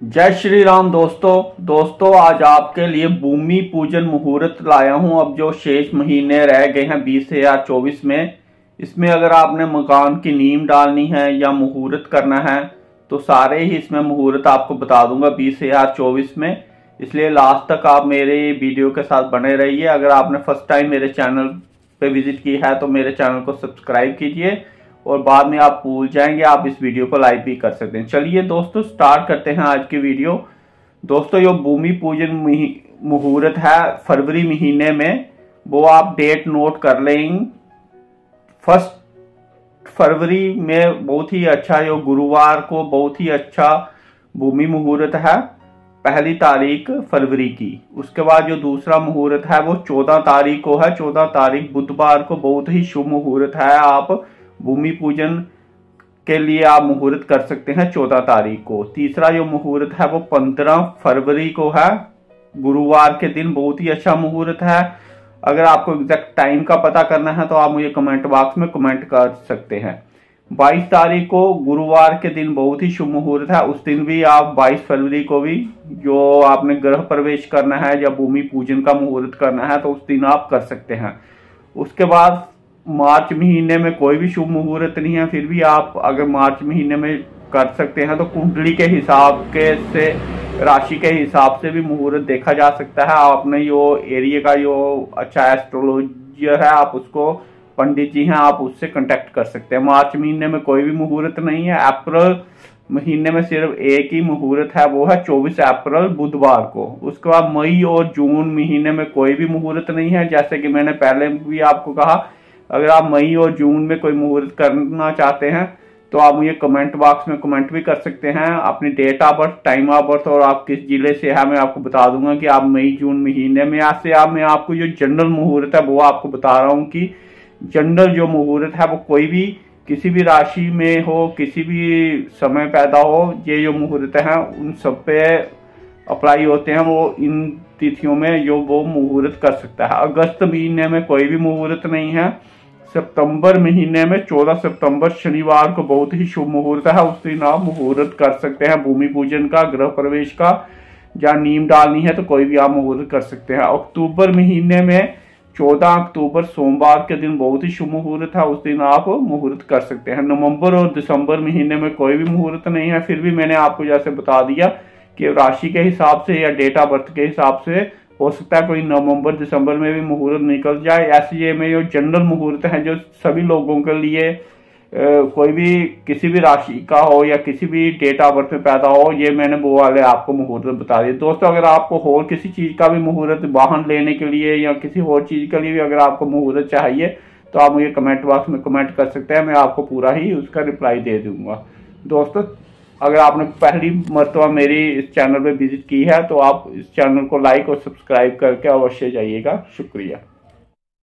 जय श्री राम दोस्तों आज आपके लिए भूमि पूजन मुहूर्त लाया हूं। अब जो शेष महीने रह गए हैं 20,024 में, इसमें अगर आपने मकान की नींव डालनी है या मुहूर्त करना है तो सारे ही इसमें मुहूर्त आपको बता दूंगा 20,024 में। इसलिए लास्ट तक आप मेरे वीडियो के साथ बने रहिए। अगर आपने फर्स्ट टाइम मेरे चैनल पे विजिट की है तो मेरे चैनल को सब्सक्राइब कीजिए और बाद में आप भूल जाएंगे आप इस वीडियो को लाइक भी कर सकते हैं। चलिए दोस्तों स्टार्ट करते हैं आज की वीडियो। दोस्तों जो भूमि पूजन मुहूर्त है फरवरी महीने में, वो आप डेट नोट कर लेंगे। 1 फरवरी में बहुत ही अच्छा, जो गुरुवार को बहुत ही अच्छा भूमि मुहूर्त है, 1 तारीख फरवरी की। उसके बाद जो दूसरा मुहूर्त है वो 14 तारीख को है। 14 तारीख बुधवार को बहुत ही शुभ मुहूर्त है। आप भूमि पूजन के लिए आप मुहूर्त कर सकते हैं 14 तारीख को। तीसरा जो मुहूर्त है वो 15 फरवरी को है, गुरुवार के दिन बहुत ही अच्छा मुहूर्त है। अगर आपको एग्जैक्ट टाइम का पता करना है तो आप मुझे कमेंट बॉक्स में कमेंट कर सकते हैं। 22 तारीख को गुरुवार के दिन बहुत ही शुभ मुहूर्त है। उस दिन भी आप 22 फरवरी को भी जो आपने गृह प्रवेश करना है या भूमि पूजन का मुहूर्त करना है तो उस दिन आप कर सकते हैं। उसके बाद मार्च महीने में कोई भी शुभ मुहूर्त नहीं है, फिर भी आप अगर मार्च महीने में कर सकते हैं तो कुंडली के हिसाब के से, राशि के हिसाब से भी मुहूर्त देखा जा सकता है। आपने जो एरिया का जो अच्छा एस्ट्रोलॉजर है आप उसको, पंडित जी हैं, आप उससे कांटेक्ट कर सकते हैं। मार्च महीने में कोई भी मुहूर्त नहीं है। अप्रैल महीने में सिर्फ एक ही मुहूर्त है, वो है 24 अप्रैल बुधवार को। उसके बाद मई और जून महीने में कोई भी मुहूर्त नहीं है। जैसे कि मैंने पहले भी आपको कहा, अगर आप मई और जून में कोई मुहूर्त करना चाहते हैं तो आप मुझे कमेंट बॉक्स में कमेंट भी कर सकते हैं। अपनी date of birth, time of birth और आप किस जिले से है मैं आपको बता दूंगा कि आप मई जून महीने में। ऐसे आप मैं आपको जो जनरल मुहूर्त है वो आपको बता रहा हूँ कि जनरल जो मुहूर्त है वो कोई भी किसी भी राशि में हो, किसी भी समय पैदा हो, ये जो मुहूर्त है उन सब पे अप्लाई होते हैं। वो इन तिथियों में जो वो मुहूर्त कर सकता है। अगस्त महीने में कोई भी मुहूर्त नहीं है। सितंबर महीने में 14 सितंबर शनिवार को बहुत ही शुभ मुहूर्त है। उस दिन आप मुहूर्त कर सकते हैं भूमि पूजन का, गृह प्रवेश का, या नींव डालनी है तो कोई भी आप मुहूर्त कर सकते हैं। अक्टूबर महीने में 14 अक्टूबर सोमवार के दिन बहुत ही शुभ मुहूर्त है, उस दिन आप मुहूर्त कर सकते हैं। नवंबर और दिसंबर महीने में कोई भी मुहूर्त नहीं है। फिर भी मैंने आपको जैसे बता दिया कि राशि के हिसाब से या डेट ऑफ बर्थ के हिसाब से हो सकता है कोई नवंबर दिसंबर में भी मुहूर्त निकल जाए। ऐसे ये में जो जनरल मुहूर्त है जो सभी लोगों के लिए, कोई भी किसी भी राशि का हो या किसी भी डेट ऑफ बर्थ में पैदा हो, ये मैंने वो वाले आपको मुहूर्त बता दिए। दोस्तों अगर आपको और किसी चीज का भी मुहूर्त, वाहन लेने के लिए या किसी और चीज के लिए भी अगर आपको मुहूर्त चाहिए तो आप मुझे कमेंट बॉक्स में कमेंट कर सकते हैं, मैं आपको पूरा ही उसका रिप्लाई दे दूंगा। दोस्तों अगर आपने पहली मर्तबा मेरी इस चैनल पे विजिट की है तो आप इस चैनल को लाइक और सब्सक्राइब करके अवश्य जाइएगा। शुक्रिया।